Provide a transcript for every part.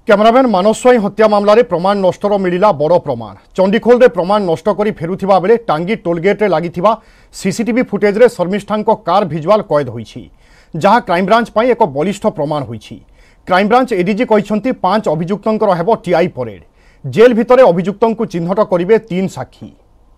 Cameraman मानस स्वाई हत्या मामला रे प्रमाण नष्टर मिलिला बड़ प्रमाण। चंडीखोल रे प्रमाण नष्ट करी फेरुथिबा बेले टांगी टोलगेट रे लागिथिबा सीसीटीवी फुटेज रे शर्मिष्ठांको कार भिजुआल कैद होईछि, जहां क्राइम ब्रांच पई एक बलिष्ठ प्रमाण होईछि। क्राइम ब्रांच एडीजी कहिसंती 5 अभियुक्तंकर हेबो टीआई परेड। जेल भितरे अभियुक्तंकु चिन्हट करिवे 3 साक्षी।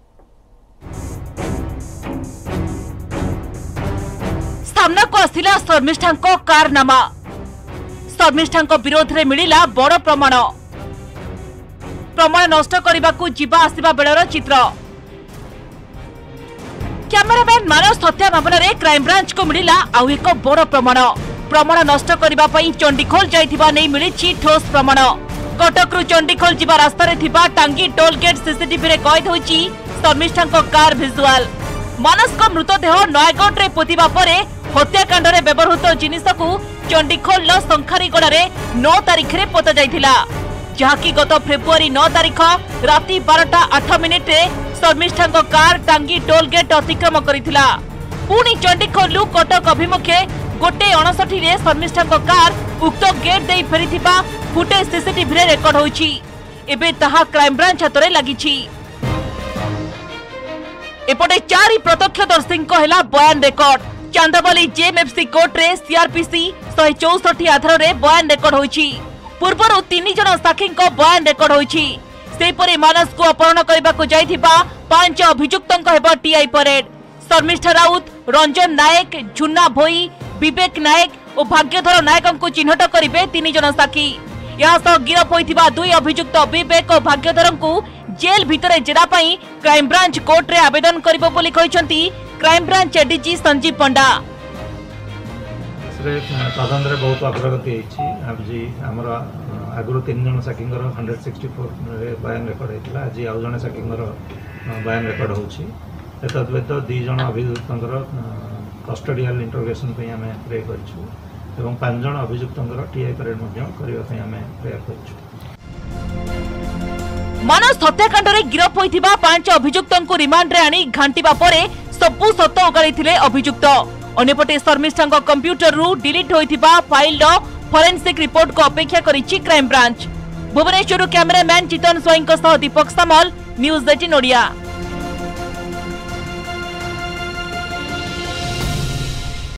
सामना को आसिला शर्मिष्ठांको कारनामा। शर्मिष्ठांको विरोध रे मिलिला बड़ प्रमाण। प्रमाण नष्ट करबाकू जीवा आसिबा बेलर चित्र। कैमरामैन मानस हत्या मामला रे क्राइम ब्रांच को मिलिला आउ एक बड़ प्रमाण। प्रमाण नष्ट करबा पई चंडीखोल जाइथिबा नै मिलिछि ठोस प्रमाण। कटक रु चंडीखोल जीवा रास्ता रे थिबा टांगी टोल गेट सीसीटीवी रे कैद होईछि शर्मिष्ठांको कार विजुआल। मानस को मृतदेह नयगढ़ रे पोतिबा परे हत्याकांड रे व्यवहृत जिनिस को चंडीखोल शंखारीगढ़ रे 9 तारिख रे पोता जाइथिला, जहाकी गत फेब्रुआरी 9 तारिख राति 12:08 रे शर्मिष्ठांको कार टांगी टोल गेट अतिक्रम करिथिला। पुणी चंडीखोल कटक अभिमुखे 1:59 रे शर्मिष्ठांको कार उक्त गेट देई फेरिथिबा फुटेज सीसीटीवी रे रेकर्ड होईछि। एबे ताहा क्राइम ब्रांच हातरे लागिछि। एपटे 4 प्रत्यक्षदर्शी हेला बयान रेकर्ड। चांदाबाली जेएमएफसी कोर्ट रे सीआरपीसी 164 आधार रे बयान रेकर्ड होईछि। पूर्वरु 3 जन साक्षी बयान रेकर्ड होईछि। सेपरि मानस को अपहरण करबा को जाइथिबा 5 अभियुक्तंक हेबा टीआई परेड। शर्मिष्ठा राउत, रंजन नायक, झुन्ना भोई, विवेक नायक और भाग्यधर नायक को चिन्हट करिवे 3 जन साक्षी। यह सह गिरफ होइथिबा 2 अभियुक्त विवेक और भाग्यधर को जेल भितरे जेरा पई क्राइम ब्रांच कोर्ट रे आवेदन करिबो बोली कहिसंती crime branch ADG Sanjeev Panda. तदंत रे बहुत अग्रगति होईछि। आज हमर आगुरु 3 जन साक्षींकर 164 रे बयान रेकर्ड होइतिला। आज आउ जने साक्षींकर बयान रेकर्ड होछि। एतद व्यतीत 2 जन अभियुक्तंकर कस्टोडियल इंटरोगेशन पे हमें प्रे करछु एवं 5 जन अभियुक्तंकर टीआई परेड मध्य करिवा पे हमें प्रे करछु। मानस हत्याकांड रे गिरफ होइथिबा 5 अभियुक्तंकु रिमांड रे आनी घांटीबा परे सबु सत उगाड़िथिले अभियुक्त। अन्यपटे शर्मिष्ठांको कंप्यूटर रु डिलीट होइथिबा फाइल रो फोरेंसिक रिपोर्ट को अपेक्षा करिछि crime branch. Bhubaneswar cameraman Chitan स्वाईंको सह दीपक सामल, न्यूज 18 ओडिया।